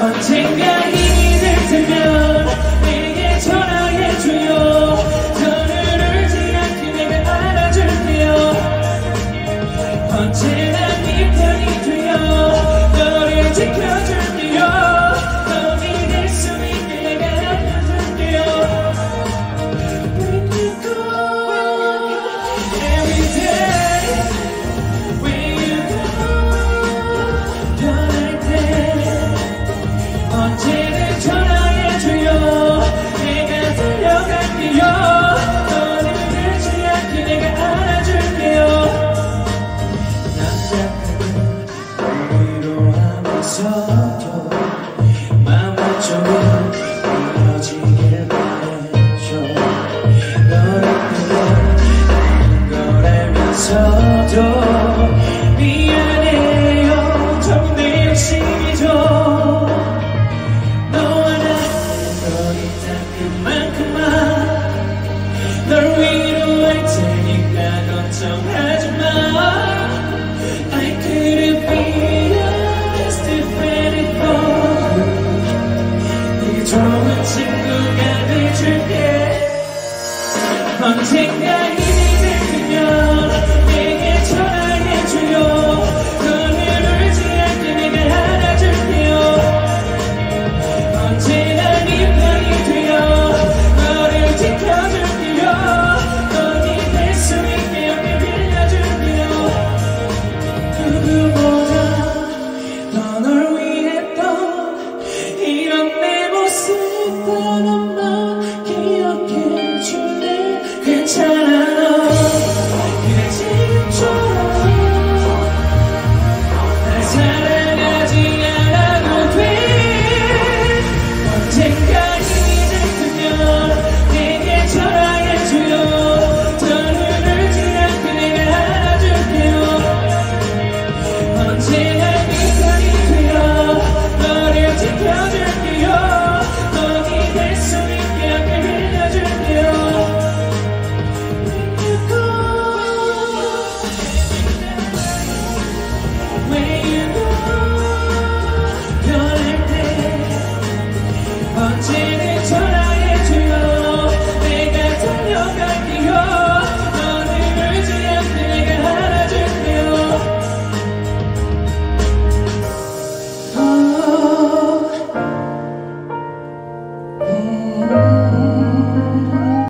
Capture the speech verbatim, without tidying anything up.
언젠가 힘이 될 테면 내게 전화해줘요. 더는 울지 않게 내가 안아줄게요. 언제나 네 편이 되어 너를 지켜줄게요. 너 믿을 수 있게 내가 안아줄게요. When you go every day, when you go 변할 때 언제든 전화해줘요. 내가 달려갈게요. 너는 울지 않게 내가 안아줄게요. 남자들은 위로하면서도 마음 한쪽은 이어지길 바래줘. 너를 때문에 걸 알면서도 미안해요. 좀 내 욕심이죠. 너와 나 거리 다 그만큼만 널 위로할 테니까 걱정하지 마. I couldn't be less different for you. 내게 좋은 친구가 돼줄게. 언젠가